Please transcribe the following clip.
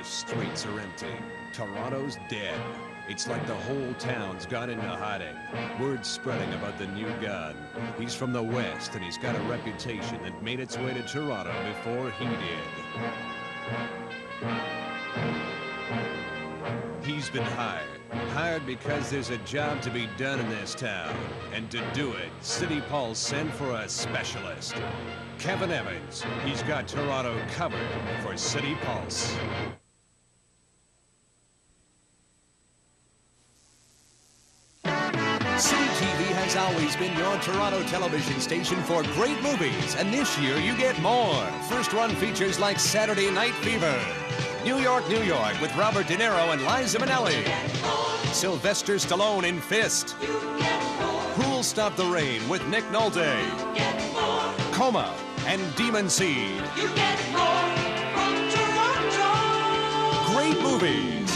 streets are empty. Toronto's dead. It's like the whole town's gone into hiding. Word's spreading about the new gun. He's from the West, and he's got a reputation that made its way to Toronto before he did. He's been hired. Hired because there's a job to be done in this town. And to do it, City Pulse sent for a specialist. Kevin Evans. He's got Toronto covered for City Pulse. Citytv has always been your Toronto television station for great movies, and this year you get more. First-run features like Saturday Night Fever, New York, New York with Robert De Niro and Liza Minnelli, Sylvester Stallone in Fist, Who'll Stop the Rain with Nick Nolte, Coma and Demon Seed. You get more from Toronto. Great movies.